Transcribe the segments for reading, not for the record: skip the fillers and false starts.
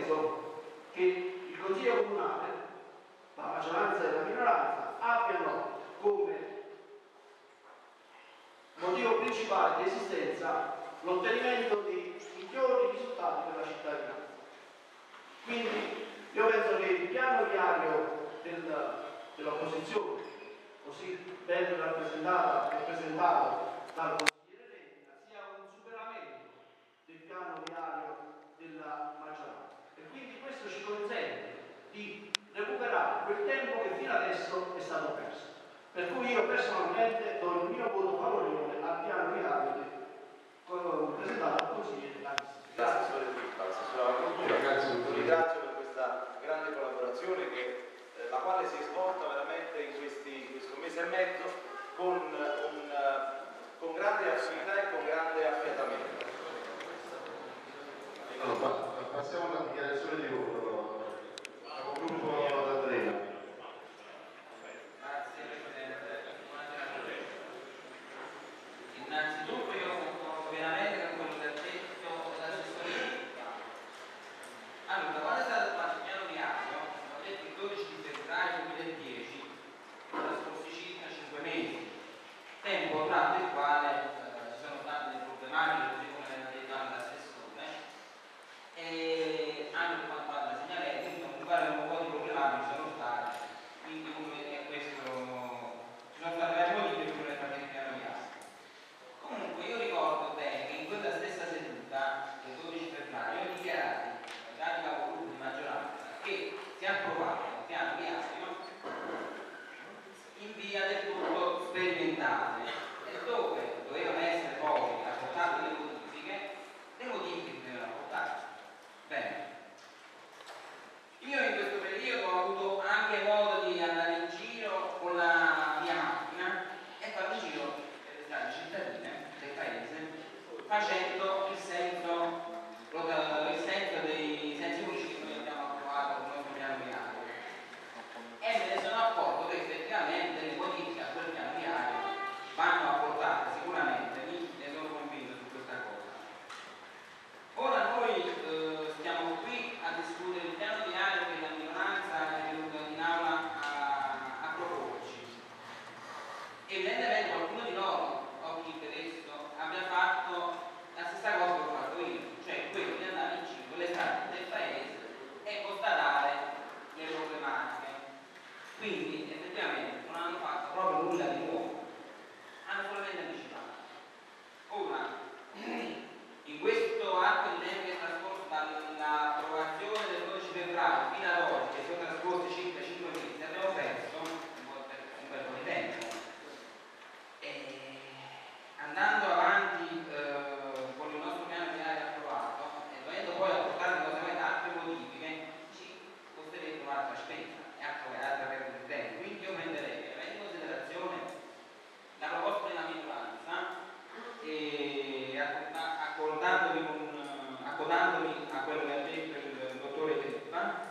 penso che il Consiglio Comunale, la maggioranza e la minoranza, abbiano come motivo principale di esistenza l'ottenimento di migliori risultati per la cittadinanza. Quindi io penso che il piano viario dell'opposizione, così ben rappresentato dal consigliere Renna, sia un superamento del piano viario della maggioranza, e quindi questo ci consente di recuperare quel tempo che fino adesso è stato perso. Per cui io personalmente do il mio voto favorevole al piano viario presentato al consigliere della lista. Grazie Assessore Pippa, Assessore alla Cultura, vi ringrazio per questa grande collaborazione la quale si è svolta veramente in questo mese e mezzo con grande attività e con grande affiatamento. Passiamo alla dichiarazione di voto. Capogruppo D'Andrea. Grazie Presidente. Innanzitutto io concordo pienamente con quello che ha detto l'assessore Pippa. Allora, quando è stato fatto il piano viario, ho detto il 12 di febbraio 2010, trascorsi circa 5 mesi, tempo durante il quale ci sono state delle problematiche, così come ha detto anche l'assessore, e anche per quanto riguarda la segnaletica, insomma, mi pare un po' di problematiche ci sono state, quindi questo ci sono state varie modifiche per le partite piano viario. Comunque io ricordo bene che in quella stessa seduta del 12 febbraio ho dichiarato dati capogruppo di maggioranza che si è approvato il piano viario in via del tutto sperimentale e dove dovevano essere poi apportate le modifiche dovevano apportate. Bene, io in questo periodo ho avuto anche modo di andare in giro con la mia macchina e fare un giro per le strade cittadine del paese facendo il senso dei sensi unici che noi abbiamo approvato con il nostro piano viario, e me ne sono accorto che effettivamente le modifiche a quel piano viario vanno apportate sicuramente, ne sono convinto su questa cosa. Ora noi stiamo qui a discutere il piano viario che la minoranza è venuta in aula a proporci. Evidentemente qualcuno di loro, occhi interessato, abbia fatto la stessa cosa che ho fatto io, cioè quello di andare in giro per le strade del paese e constatare le problematiche. Quindi effettivamente non hanno fatto proprio nulla di nuovo, hanno solamente anticipato. Ora, in questo arco di tempo che è trascorso dall'approvazione del 12 febbraio fino ad oggi, che sono trascorsi circa 5 mesi, abbiamo perso un bel po' di tempo. Andando avanti con il nostro piano viario approvato e dovendo poi apportare altre modifiche, ci costerebbe un'altra spesa e altra perdita di tempo. Quindi io prenderei, avendo in considerazione la proposta della minoranza e accodandomi a quello che ha detto il dottore Pippa,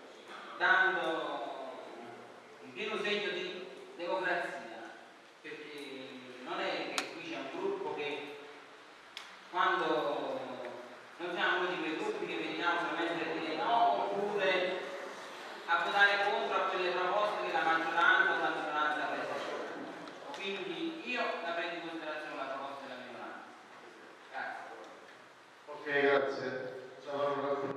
dando un pieno segno di democrazia, perché non è che qui c'è un gruppo che quando non siamo uno di quei gruppi che veniamo solamente per dire no oppure a votare contro a quelle proposte che la maggioranza o la minoranza ha preso. Quindi io la prendo in considerazione la proposta della minoranza. Grazie. Ok, grazie. Ciao,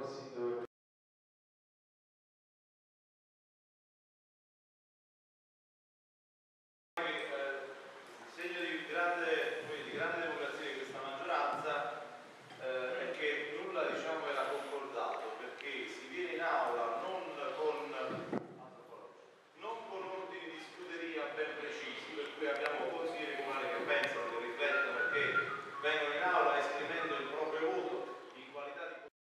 segno di grande democrazia di questa maggioranza è che nulla era concordato, perché si viene in aula non con ordini di scuderia ben precisi, per cui abbiamo consiglieri comunali che pensano, che riflettono e che vengono in aula esprimendo il proprio voto in qualità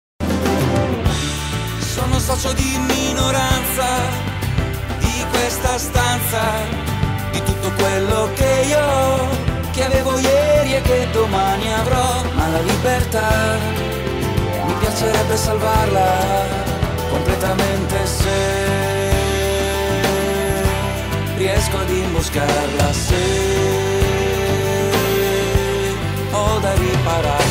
di... Sono socio di minoranza di questa stanza, di tutto quello che avevo ieri e che domani avrò, ma la libertà mi piacerebbe salvarla completamente se riesco ad imboscarla, se ho da riparare.